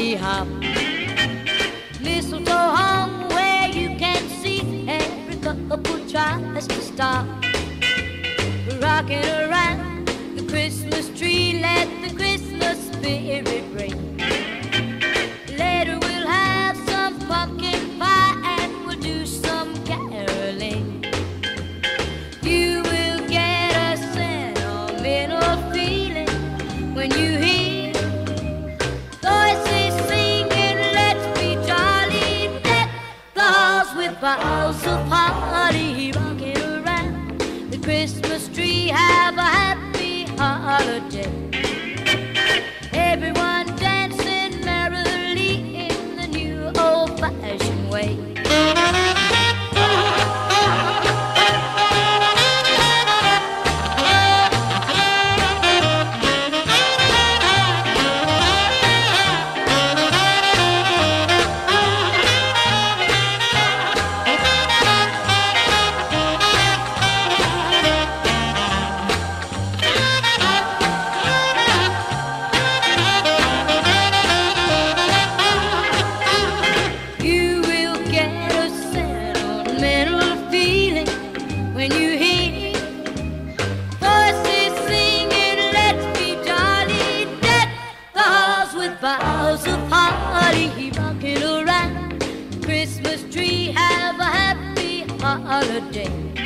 holly hop. Mistletoe hung where you can see every couple tries to stop. Rocking around the Christmas tree, let the Christmas spirit ring. Later we'll have some pumpkin pie and we'll do some caroling. You will get a sentimental feeling when you hear voices singing, let's be jolly. Deck the halls with boughs of holly, rocking around the Christmas tree. Have a happy holiday. Everyone dancing merrily in the new old-fashioned way. When you hear voices singing, let's be jolly. Deck the halls with boughs of holly, rocking around the Christmas tree. Have a happy holiday.